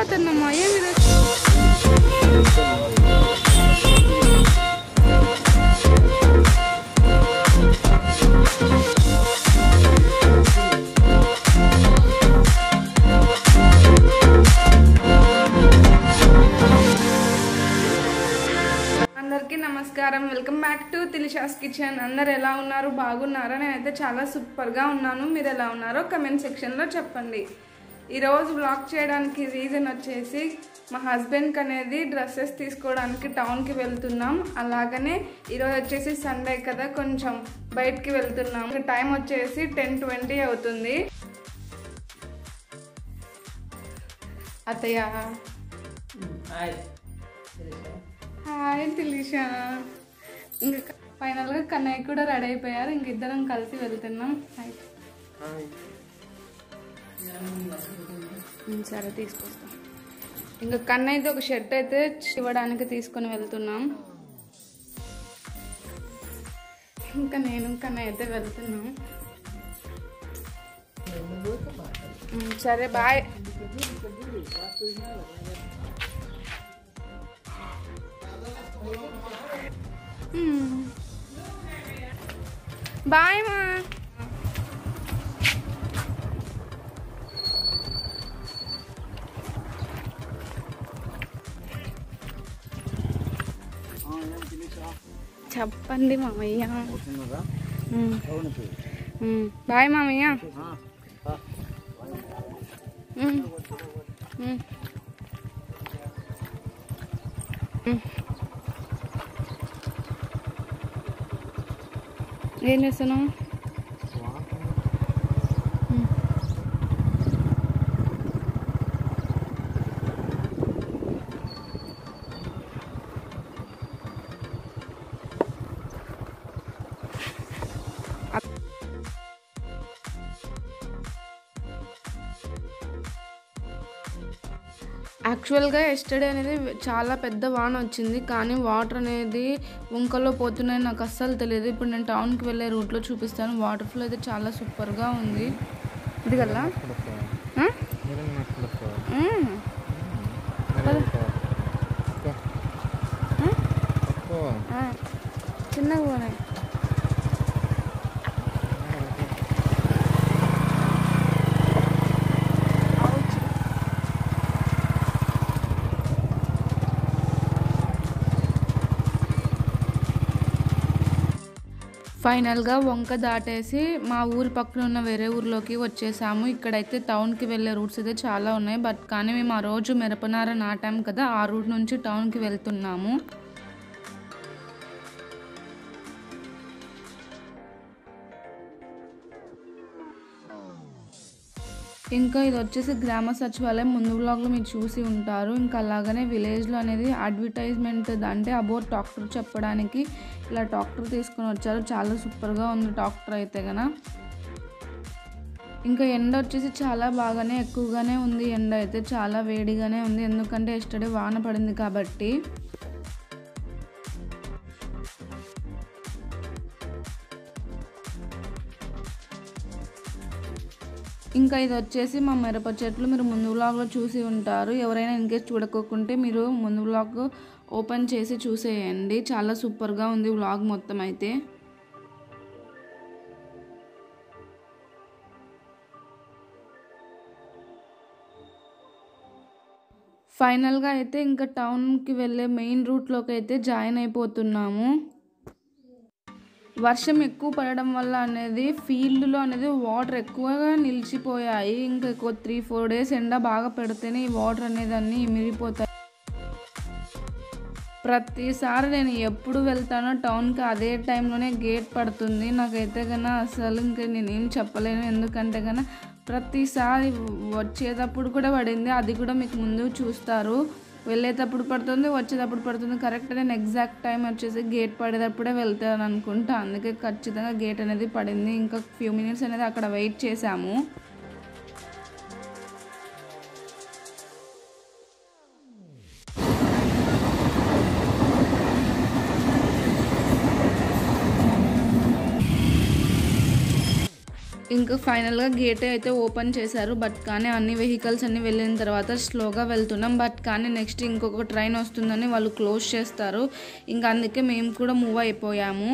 పోతున్నామా ఏమి అందరికీ నమస్కారం. Welcome back to Tilisha's kitchen. అందరు ఎలా ఉన్నారు? బాగున్నారా? నేనైతే చాలా సూపర్గా ఉన్నాను. మీరు ఎలా ఉన్నారో కమెంట్ సెక్షన్లో చెప్పండి. ఈరోజు వ్లాగ్ చేయడానికి రీజన్ వచ్చేసి మా హస్బెండ్కి అనేది డ్రెస్సెస్ తీసుకోవడానికి టౌన్కి వెళ్తున్నాం. అలాగనే ఈరోజు వచ్చేసి సండే కదా, కొంచెం బయటికి వెళ్తున్నాం. టైం వచ్చేసి 10:20 అవుతుంది. అత్తయ్య హాయ్ తిలిషా. ఇంకా ఫైనల్గా కన్నయ్య కూడా రెడీ అయిపోయారు. ఇంక ఇద్దరం కలిసి వెళ్తున్నాం. సరే తీసుకొస్తాం. ఇంకా కన్నయ్యతో ఒక షర్ట్ అయితే ఇవ్వడానికి తీసుకొని వెళ్తున్నాం. ఇంకా నేను కన్నయ్య అయితే వెళ్తున్నాం. సరే బాయ్. బాయ్ మా. చెప్పండి మామయ్య. బాయ్ మామయ్య. ఏం చేస్తున్నావు? యాక్చువల్గా ఎస్టర్డే అనేది చాలా పెద్ద వాన వచ్చింది, కానీ వాటర్ అనేది వంకలో పోతున్నాయి. నాకు అస్సలు తెలియదు. ఇప్పుడు నేను టౌన్కి వెళ్ళే రూట్లో చూపిస్తాను. వాటర్ ఫ్లో అయితే చాలా సూపర్గా ఉంది. ఇది కదా చిన్నగా పోనాయి. ఫైనల్గా వంక దాటేసి మా ఊరి పక్కన ఉన్న వేరే ఊర్లోకి వచ్చేసాము. ఇక్కడైతే టౌన్కి వెళ్ళే రూట్స్ అయితే చాలా ఉన్నాయి. కానీ మేము ఆ రోజు మిరపనార నాటాం కదా, ఆ రూట్ నుంచి టౌన్కి వెళ్తున్నాము. ఇంకా ఇది వచ్చేసి గ్రామ సచివాలయం. ముందు వ్లాగ్లో మీరు చూసి ఉంటారు. ఇంకా అలాగనే విలేజ్లో అనేది అడ్వర్టైజ్మెంట్ అంటే అబౌట్ ట్రాక్టర్ చెప్పడానికి ఇలా ట్రాక్టర్ తీసుకొని వచ్చారు. చాలా సూపర్గా ఉంది ట్రాక్టర్ అయితే కన. ఇంకా ఎండ వచ్చేసి చాలా బాగానే ఎక్కువగానే ఉంది. ఎండ అయితే చాలా వేడిగానే ఉంది, ఎందుకంటే ఎస్టర్డే వాన పడింది కాబట్టి. ఇంకా ఇది వచ్చేసి మా మిరప చెట్లు. మీరు ముందు వ్లాగ్లో చూసి ఉంటారు. ఎవరైనా ఇన్కేస్ చూడకోకుంటే మీరు ముందు వ్లాగ్ ఓపెన్ చేసి చూసేయండి. చాలా సూపర్గా ఉంది వ్లాగ్ మొత్తం అయితే. ఫైనల్గా అయితే ఇంకా టౌన్కి వెళ్ళే మెయిన్ రూట్లోకి అయితే జాయిన్ అయిపోతున్నాము. వర్షం ఎక్కువ పడడం వల్ల అనేది ఫీల్డ్లో అనేది వాటర్ ఎక్కువగా నిలిచిపోయాయి. ఇంకా 3-4 డేస్ ఎండ బాగా పెడితేనే ఈ వాటర్ అనేది అన్నీ ఇమిరిపోతాయి. ప్రతిసారి నేను ఎప్పుడు వెళ్తానో టౌన్కి అదే టైంలోనే గేట్ పడుతుంది. నాకైతే కన్నా అసలు ఇంకా నేనేం చెప్పలేను, ఎందుకంటే కన్నా ప్రతిసారి వచ్చేటప్పుడు కూడా పడింది. అది కూడా మీకు ముందు చూస్తారు. వెళ్ళేటప్పుడు పడుతుంది, వచ్చేటప్పుడు పడుతుంది. కరెక్ట్ నేను ఎగ్జాక్ట్ టైం వచ్చేసి గేట్ పడేటప్పుడే వెళ్తాను అనుకుంటా. అందుకే ఖచ్చితంగా గేట్ అనేది పడింది. ఇంకా ఫ్యూ మినిట్స్ అనేది అక్కడ వెయిట్ చేసాము. ఇంకా ఫైనల్గా గేట్ అయితే ఓపెన్ చేశారు. బట్ కానీ అన్ని వెహికల్స్ అన్నీ వెళ్ళిన తర్వాత స్లోగా వెళ్తున్నాం. బట్ కానీ నెక్స్ట్ ఇంకొక ట్రైన్ వస్తుందని వాళ్ళు క్లోజ్ చేస్తారు. ఇంకా అందుకే మేము కూడా మూవ్ అయిపోయాము.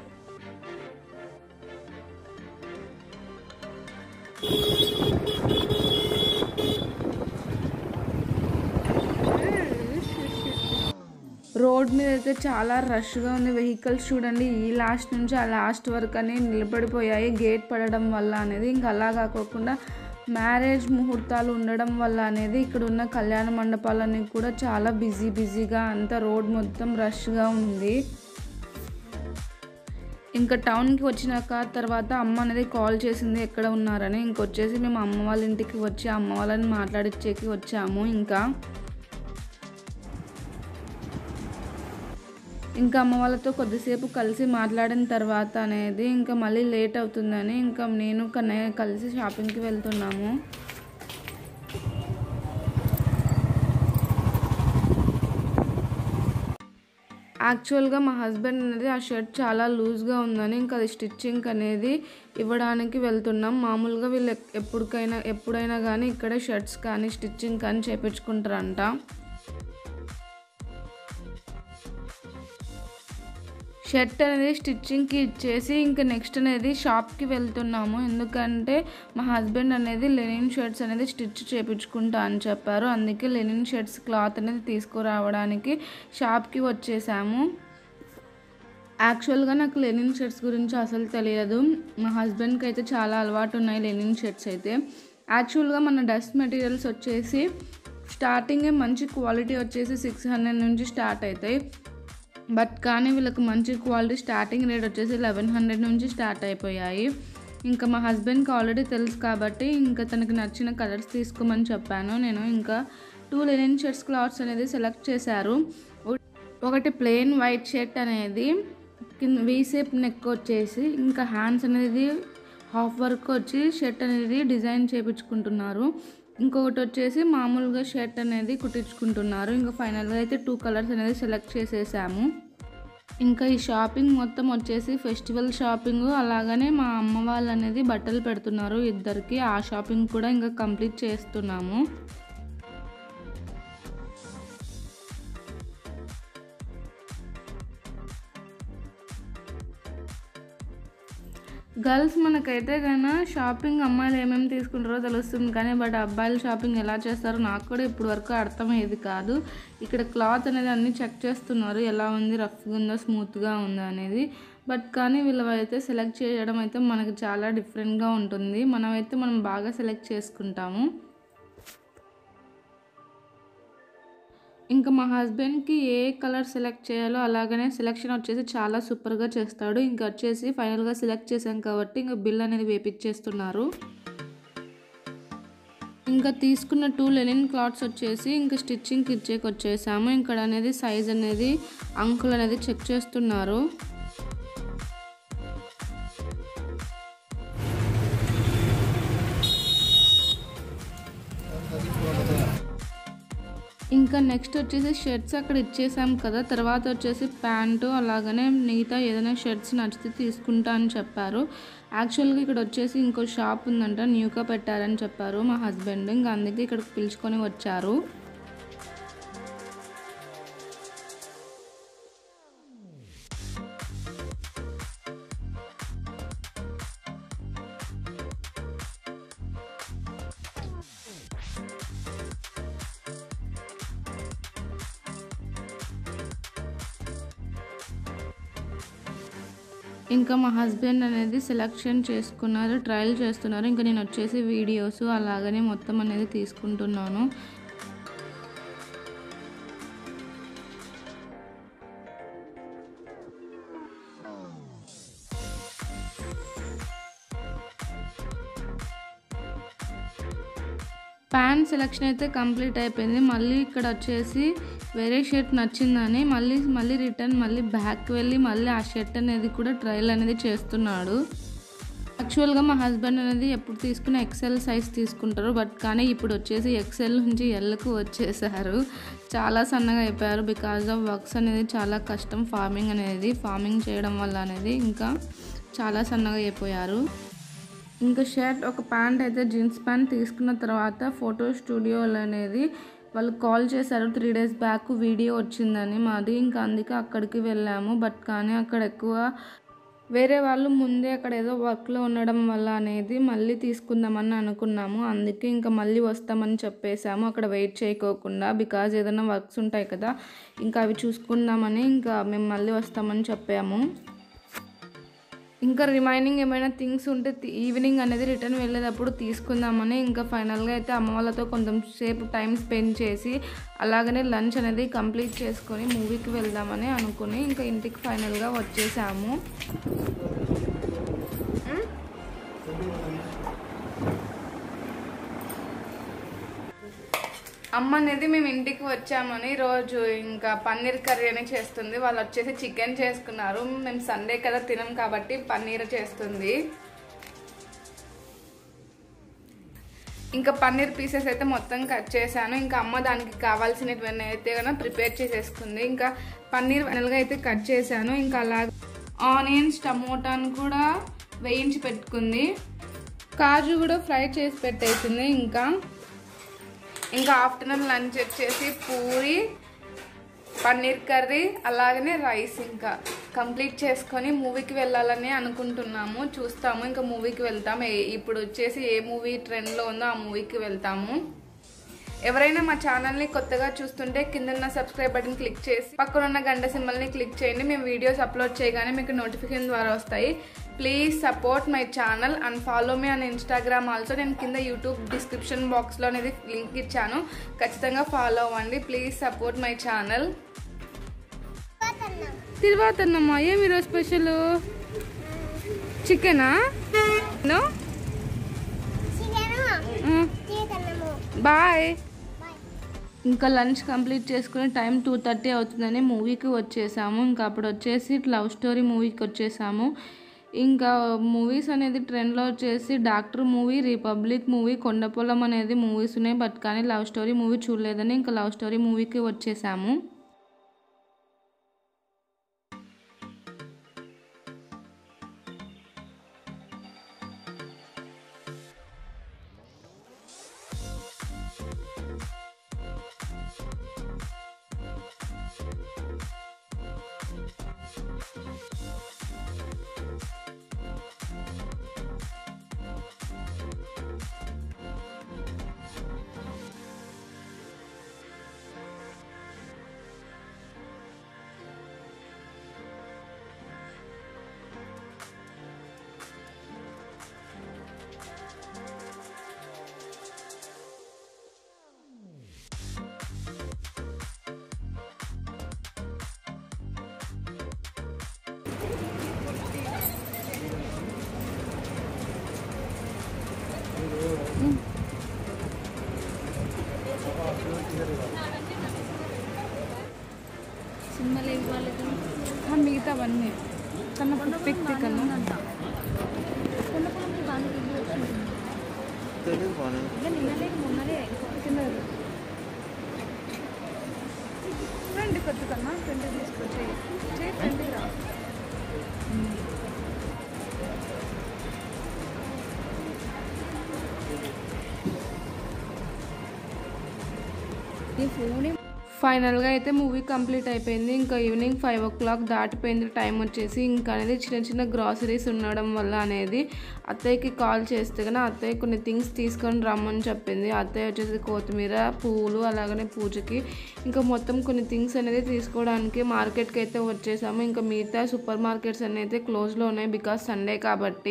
రోడ్ మీద అయితే చాలా రష్గా ఉంది. వెహికల్స్ చూడండి, ఈ లాస్ట్ నుంచి ఆ లాస్ట్ వరకు అని నిలబడిపోయాయి గేట్ పడడం వల్ల అనేది. ఇంకా అలా కాకుండా మ్యారేజ్ ముహూర్తాలు ఉండడం వల్ల అనేది ఇక్కడ ఉన్న కళ్యాణ మండపాలన్నీ కూడా చాలా బిజీగా అంతా రోడ్ మొత్తం రష్గా ఉంది. ఇంకా టౌన్కి వచ్చినాక తర్వాత అమ్మ అనేది కాల్ చేసింది ఎక్కడ ఉన్నారని. ఇంకొచ్చేసి మేము అమ్మ వాళ్ళ ఇంటికి వచ్చి అమ్మ వాళ్ళని మాట్లాడిచ్చేకి వచ్చాము. ఇంకా అమ్మ వాళ్ళతో కొద్దిసేపు కలిసి మాట్లాడిన తర్వాత అనేది ఇంకా మళ్ళీ లేట్ అవుతుందని ఇంకా నేను కన్నయ్య కలిసి షాపింగ్కి వెళ్తున్నాము. యాక్చువల్గా మా హస్బెండ్ అనేది ఆ షర్ట్ చాలా లూజ్గా ఉందని ఇంకా అది స్టిచ్చింగ్ అనేది ఇవ్వడానికి వెళ్తున్నాం. మామూలుగా వీళ్ళు ఎప్పుడైనా కానీ ఇక్కడ షర్ట్స్ కానీ స్టిచ్చింగ్ కానీ చేయించుకుంటారంట. షర్ట్ అనేది స్టిచ్చింగ్కి ఇచ్చేసి ఇంకా నెక్స్ట్ అనేది షాప్కి వెళ్తున్నాము. ఎందుకంటే మా హస్బెండ్ అనేది లెనిన్ షర్ట్స్ అనేది స్టిచ్ చేయించుకుంటా అని చెప్పారు. అందుకే లెనిన్ షర్ట్స్ క్లాత్ అనేది తీసుకురావడానికి షాప్కి వచ్చేసాము. యాక్చువల్గా నాకు లెనిన్ షర్ట్స్ గురించి అసలు తెలియదు. మా హస్బెండ్కి అయితే చాలా అలవాటు ఉన్నాయి లెనిన్ షర్ట్స్ అయితే. యాక్చువల్గా మన డస్ట్ మెటీరియల్స్ వచ్చేసి స్టార్టింగే మంచి క్వాలిటీ వచ్చేసి 600 నుంచి స్టార్ట్ అవుతాయి. బట్ కానీ వీళ్ళకి మంచి క్వాలిటీ స్టార్టింగ్ రేట్ వచ్చేసి 1100 నుంచి స్టార్ట్ అయిపోయాయి. ఇంకా మా హస్బెండ్కి ఆల్రెడీ తెలుసు కాబట్టి ఇంకా తనకి నచ్చిన కలర్స్ తీసుకోమని చెప్పాను నేను. ఇంకా 2 లెనిన్ షర్ట్స్ క్లాత్స్ అనేది సెలెక్ట్ చేశారు. ఒకటి ప్లెయిన్ వైట్ షర్ట్ అనేది కింద వీ షేప్ నెక్ వచ్చేసి ఇంకా హ్యాండ్స్ అనేది హాఫ్ వర్క్ వచ్చి షర్ట్ అనేది డిజైన్ చేయించుకుంటున్నారు. ఇంకొకటి వచ్చేసి మామూలుగా షర్ట్ అనేది కుట్టించుకుంటున్నారు. ఇంకా ఫైనల్గా అయితే 2 కలర్స్ అనేది సెలెక్ట్ చేసేసాము. ఇంకా ఈ షాపింగ్ మొత్తం వచ్చేసి ఫెస్టివల్ షాపింగ్. అలాగనే మా అమ్మ వాళ్ళు అనేది బట్టలు పెడుతున్నారు ఇద్దరికి. ఆ షాపింగ్ కూడా ఇంకా కంప్లీట్ చేస్తున్నాము. గర్ల్స్ మనకైతే కన్నా షాపింగ్ అమ్మాయిలు ఏమేమి తీసుకుంటారో తెలుస్తుంది కానీ బట్ అబ్బాయిలు షాపింగ్ ఎలా చేస్తారో నాకు కూడా ఇప్పుడు వరకు అర్థమయ్యేది కాదు. ఇక్కడ క్లాత్ అనేది అన్నీ చెక్ చేస్తున్నారు, ఎలా ఉంది, రఫ్గా ఉందా, స్మూత్గా ఉందా అనేది. బట్ కానీ వీళ్ళవైతే సెలెక్ట్ చేయడం అయితే మనకి చాలా డిఫరెంట్గా ఉంటుంది. మనం బాగా సెలెక్ట్ చేసుకుంటాము. ఇంకా మా హస్బెండ్కి ఏ కలర్ సెలెక్ట్ చేయాలో అలాగనే సెలెక్షన్ వచ్చేసి చాలా సూపర్గా చేస్తాడు. ఇంకా వచ్చేసి ఫైనల్గా సెలెక్ట్ చేసాం కాబట్టి ఇంకా బిల్ అనేది వేపించేస్తున్నారు. ఇంకా తీసుకున్న 2 లెనిన్ క్లాత్స్ వచ్చేసి ఇంకా స్టిచ్చింగ్కి ఇచ్చేకి వచ్చేసాము. ఇక్కడ అనేది సైజ్ అనేది అంకుల్ అనేది చెక్ చేస్తున్నారు. ఇంకా నెక్స్ట్ వచ్చేసి షర్ట్స్ అక్కడ ఇచ్చేసాం కదా. తర్వాత వచ్చేసి ప్యాంటు అలాగనే మిగతా ఏదైనా షర్ట్స్ నచ్చితే తీసుకుంటా అని చెప్పారు. యాక్చువల్గా ఇక్కడ వచ్చేసి ఇంకో షాప్ ఉందంట, న్యూగా పెట్టారని చెప్పారు మా హస్బెండ్. ఇంకా అందుకే ఇక్కడికి పిలుచుకొని వచ్చారు. ఇంకా మా హస్బెండ్ అనేది సెలెక్షన్ చేసుకున్నారు, ట్రయల్ చేస్తున్నారు. ఇంకా నేను వచ్చేసి వీడియోస్ అలాగనే మొత్తం అనేది తీసుకుంటున్నాను. ప్యాంట్ సెలెక్షన్ అయితే కంప్లీట్ అయిపోయింది. మళ్ళీ ఇక్కడ వచ్చేసి వేరే షర్ట్ నచ్చిందని మళ్ళీ రిటర్న్ బ్యాక్ వెళ్ళి మళ్ళీ ఆ షర్ట్ అనేది కూడా ట్రయల్ అనేది చేస్తున్నాడు. యాక్చువల్గా మా హస్బెండ్ అనేది ఎప్పుడు తీసుకున్న ఎక్సెల్ సైజ్ తీసుకుంటారు. బట్ కానీ ఇప్పుడు వచ్చేసి ఎక్సెల్ నుంచి ఎల్కు వచ్చేసారు. చాలా సన్నగా అయిపోయారు. బికాజ్ ఆఫ్ వర్క్స్ అనేది చాలా కష్టం. ఫార్మింగ్ చేయడం వల్ల అనేది ఇంకా చాలా సన్నగా అయిపోయారు. ఇంకా షర్ట్ ఒక ప్యాంట్ అయితే జీన్స్ ప్యాంట్ తీసుకున్న తర్వాత ఫోటో స్టూడియోలు అనేది వాళ్ళు కాల్ చేశారు 3 days బ్యాక్ వీడియో వచ్చిందని మాది. ఇంకా అందుకే అక్కడికి వెళ్ళాము. బట్ కానీ అక్కడ ఎక్కువ వేరే వాళ్ళు ముందే అక్కడ ఏదో వర్క్లో ఉండడం వల్ల అనేది మళ్ళీ తీసుకుందామని అనుకున్నాము. అందుకే ఇంకా మళ్ళీ వస్తామని చెప్పేసాము అక్కడ వెయిట్ చేయకోకుండా. బికాజ్ ఏదైనా వర్క్స్ ఉంటాయి కదా, ఇంకా అవి చూసుకుందామని ఇంకా మేము మళ్ళీ వస్తామని చెప్పాము. ఇంకా రిమైనింగ్ ఏమైనా థింగ్స్ ఉంటే ఈవినింగ్ అనేది రిటర్న్ వెళ్ళేటప్పుడు తీసుకుందామని ఇంకా ఫైనల్గా అయితే అమ్మ వాళ్ళతో కొంచెం సేపు టైం స్పెండ్ చేసి అలాగనే లంచ్ అనేది కంప్లీట్ చేసుకొని మూవీకి వెళ్దామని అనుకుని ఇంకా ఇంటికి ఫైనల్గా వచ్చేసాము. అమ్మ అనేది మేము ఇంటికి వచ్చామని రోజు ఇంకా పన్నీర్ కర్రీ అని చేస్తుంది. వాళ్ళు వచ్చేసి చికెన్ చేసుకున్నారు. మేము సండే కదా తినం కాబట్టి పన్నీర్ చేస్తుంది. ఇంకా పన్నీర్ పీసెస్ అయితే మొత్తం కట్ చేశాను. ఇంకా అమ్మ దానికి కావాల్సినవన్నీ అయితే కన్నా ప్రిపేర్ చేసేసుకుంది. ఇంకా పన్నీర్ ఫైనల్గా అయితే కట్ చేశాను. ఇంకా అలాగే ఆనియన్స్ టమోటాను కూడా వేయించి పెట్టుకుంది. కాజు కూడా ఫ్రై చేసి పెట్టేసింది. ఇంకా ఆఫ్టర్నూన్ లంచ్ వచ్చేసి పూరి పన్నీర్ కర్రీ అలాగనే రైస్ ఇంకా కంప్లీట్ చేసుకొని మూవీకి వెళ్ళాలని అనుకుంటున్నాము. చూస్తాము ఇంకా మూవీకి వెళ్తాము. ఇప్పుడు వచ్చేసి ఏ మూవీ ట్రెండ్లో ఉందో ఆ మూవీకి వెళ్తాము. ఎవరైనా మా ఛానల్ని కొత్తగా చూస్తుంటే కింద సబ్స్క్రైబ్ బటన్ క్లిక్ చేసి పక్కనున్న గంట సింబల్ని క్లిక్ చేయండి. మేము వీడియోస్ అప్లోడ్ చేయగానే మీకు నోటిఫికేషన్ ద్వారా వస్తాయి. Please support my channel and follow me on Instagram also. నేను కింద యూట్యూబ్ డిస్క్రిప్షన్ బాక్స్లో అనేది లింక్ ఇచ్చాను, ఖచ్చితంగా ఫాలో అవ్వండి. Please support my channel. తిరువాతన్నమ్మా ఏమి ఈరోజు స్పెషల్? చికెనా? బాయ్. ఇంకా లంచ్ కంప్లీట్ చేసుకుని టైం 2:30 అవుతుందని మూవీకి వచ్చేసాము. ఇంకా అప్పుడు వచ్చేసి లవ్ స్టోరీ మూవీకి వచ్చేసాము. ఇంకా మూవీస్ అనేది ట్రెండ్లో వచ్చేసి doctor movie, Republic movie, Kondapolam అనేది మూవీస్ ఉన్నాయి. బట్ కానీ లవ్ స్టోరీ మూవీ చూడలేదని ఇంకా లవ్ స్టోరీ మూవీకి వచ్చేసాము. సినిమాలు ఏం వాళ్ళకి మిగతావన్నీ కన్నా పిక్తి కన్నా ఫ్రెండ్ కొద్ది కన్నా ఫ్రెండ్ తీసుకొచ్చి ఫ్రెండ్ రా. ఫైనల్గా అయితే మూవీ కంప్లీట్ అయిపోయింది. ఇంకా ఈవినింగ్ 5 o'clock దాటిపోయింది టైం వచ్చేసి. ఇంకా అనేది చిన్న చిన్న గ్రాసరీస్ ఉండడం వల్ల అనేది అత్తయ్యకి కాల్ చేస్తే కానీ అత్తయ్య కొన్ని థింగ్స్ తీసుకొని రమ్మని చెప్పింది. అత్తయ్య వచ్చేసి కొత్తిమీర, పువ్వులు అలాగనే పూజకి ఇంకా మొత్తం కొన్ని థింగ్స్ అనేది తీసుకోవడానికి మార్కెట్కి అయితే వచ్చేసాము. ఇంకా మిగతా సూపర్ మార్కెట్స్ అన్నీ అయితే క్లోజ్లో ఉన్నాయి బికాస్ సండే కాబట్టి.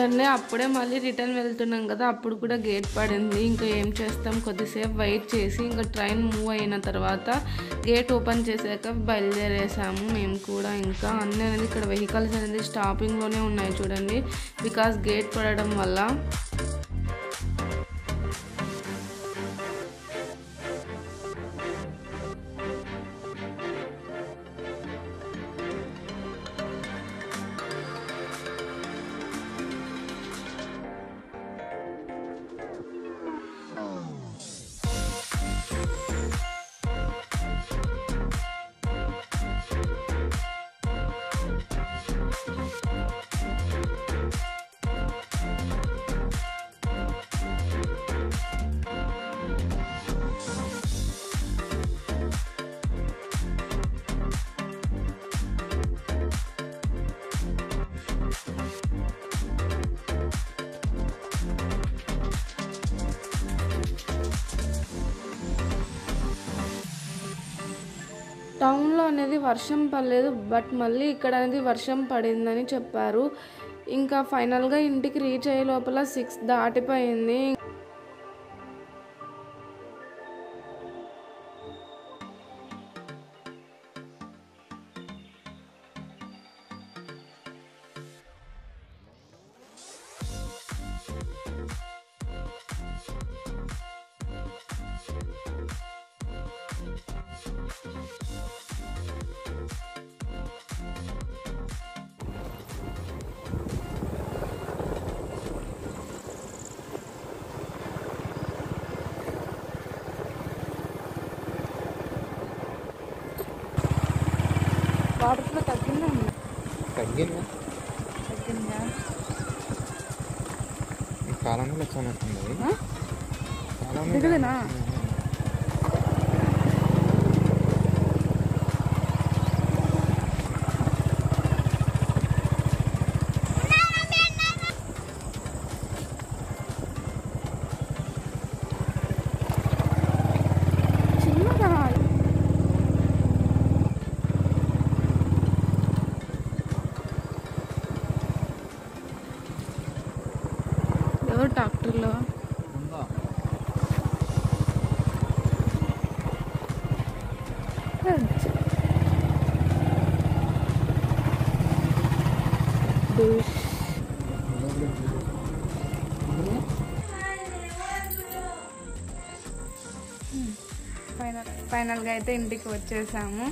చూడండి, అప్పుడే మళ్ళీ రిటర్న్ వెళ్తున్నాం కదా, అప్పుడు కూడా గేట్ పడింది. ఇంకా ఏం చేస్తాం, కొద్దిసేపు వెయిట్ చేసి ఇంకా ట్రైన్ మూవ్ అయిన తర్వాత గేట్ ఓపెన్ చేసాక బయలుదేరేసాము మేము కూడా. ఇంకా అన్నీ అనేది ఇక్కడ వెహికల్స్ అనేది స్టాపింగ్లోనే ఉన్నాయి చూడండి, బికాస్ గేట్ పడడం వల్ల. టౌన్లో అనేది వర్షం పడలేదు, బట్ మళ్ళీ ఇక్కడ అనేది వర్షం పడిందని చెప్పారు. ఇంకా ఫైనల్గా ఇంటికి రీచ్ అయ్యే లోపల 6 దాటిపోయింది. వాటర్ ఫ్లో తగ్గిందా? తగ్గిందా? కాలంలో వచ్చినట్టుంది. దిగలేనా? ట్రాక్టర్లో ఫైనల్గా అయితే ఇంటికి వచ్చేసాము.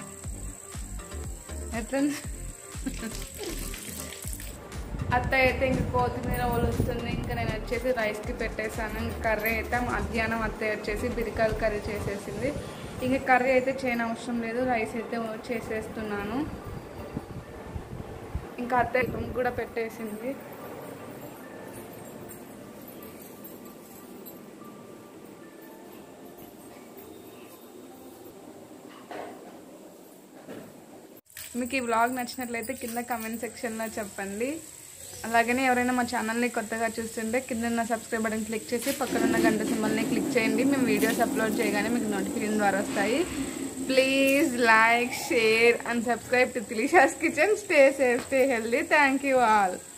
ఎట్లా అత్తయ్య అయితే ఇంక కొత్తిమీర ఒలుస్తుంది. ఇంకా నేను వచ్చేసి రైస్కి పెట్టేశాను. ఇంక కర్రీ అయితే మధ్యాహ్నం అత్తయ్య వచ్చేసి బిరకాయల కర్రీ చేసేసింది. ఇంక కర్రీ అయితే చేయనవసరం లేదు, రైస్ అయితే చేసేస్తున్నాను. ఇంకా అత్తయ్య కూడా పెట్టేసింది. మీకు ఈ వ్లాగ్ నచ్చినట్లయితే కింద కామెంట్ సెక్షన్లో చెప్పండి. అలాగనే ఎవరైనా మా ఛానల్ని కొత్తగా చూస్తుంటే కింద ఉన్న సబ్స్క్రైబ్ బటన్ క్లిక్ చేసి పక్కనున్న గంట సింబల్ని క్లిక్ చేయండి. మేము వీడియోస్ అప్లోడ్ చేయగానే మీకు నోటిఫికేషన్ ద్వారా వస్తాయి. Please like, share and subscribe to Tilisha's kitchen. Stay safe, stay healthy. Thank you all.